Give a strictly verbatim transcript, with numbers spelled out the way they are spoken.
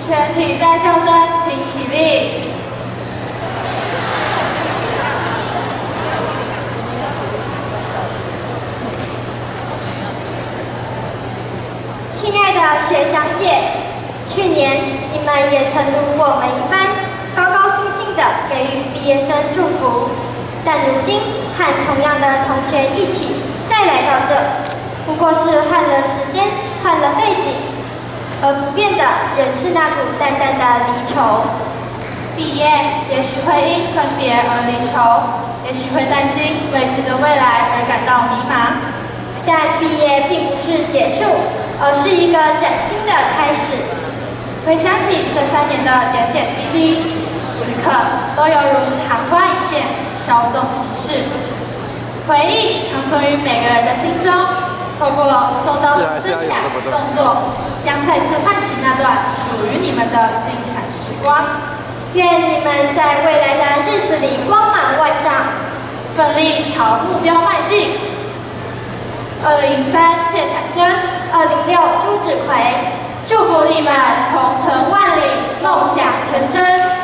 全体在校生请起立。 亲爱的学长姐，去年你们也曾如我们一般，高高兴兴地给予毕业生祝福，但如今和同样的同学一起再来到这，不过是换了时间，换了背景，而不变的仍是那股淡淡的离愁。 毕业也许会因分别而离愁，也许会担心未知的未来而感到迷茫， 但毕业并不是结束，而是一个崭新的开始。 回想起这三年的点点滴滴，此刻都犹如昙花一现，稍纵即逝。回忆长存于每个人的心中，透过周遭的思想、动作，将再次唤起那段属于你们的精彩时光。 愿你们在未来的日子里光芒万丈， 奋力朝目标迈进。二零零三谢彩珍， 二零六朱芷葵， 祝福你们鹏程万里，梦想成真。